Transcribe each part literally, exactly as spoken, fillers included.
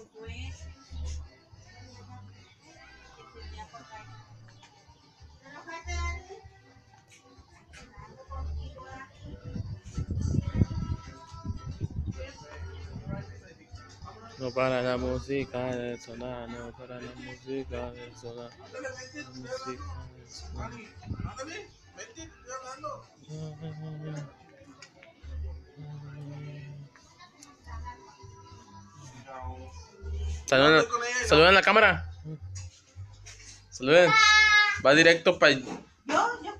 No para la música de sonar, no para la música de sonar. La música de sonar. Saluden, saluden a la cámara. Saluden. Va directo para. Yo, yo.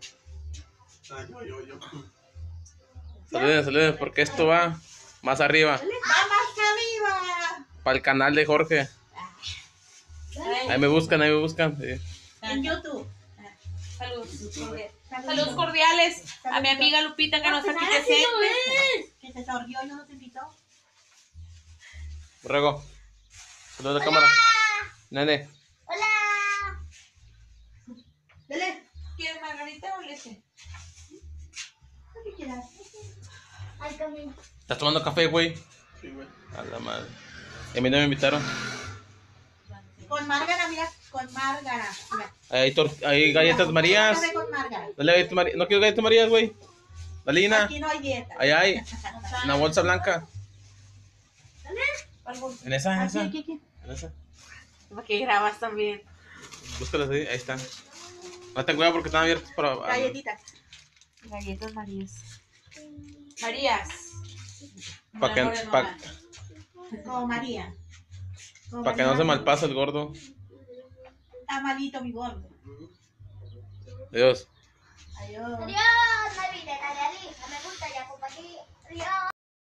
Saluden, saluden, porque esto va más arriba. Va más arriba. Para el canal de Jorge. Ahí me buscan, ahí me buscan. Sí. En YouTube. Saludos. Saludos cordiales a mi amiga Lupita que nos aquí presente. Que se sordió y no nos invitó. Borrego. Saludos a la cámara. Nene. Hola. Dele. ¿Quieres margarita o leche? Lo que quieras. Al camino. ¿Estás tomando café, güey? Sí, güey. A la madre. Y a mí no me invitaron. Con Márgara, mira, con Márgara. Mira. Hay, tor- hay galletas Marías. Café con Márgara. Dale galletas Marías. No quiero galletas Marías, güey. Dale, Ina. Aquí no hay dieta. Ahí hay. Una bolsa blanca. Algo. En esa, en Aquí, esa. aquí, aquí. En esa. Para que grabas también. Búscalas ahí. Ahí están. No ten cuidado porque están abiertos para. Galletitas. Galletas Marías. Marías. Para que, Mejores pa, mamás. Como María. Como pa que no María. se malpase el gordo. Está malito mi gordo. Adiós. Adiós. Adiós, Navidad, dale, me gusta ya, compartir. Adiós.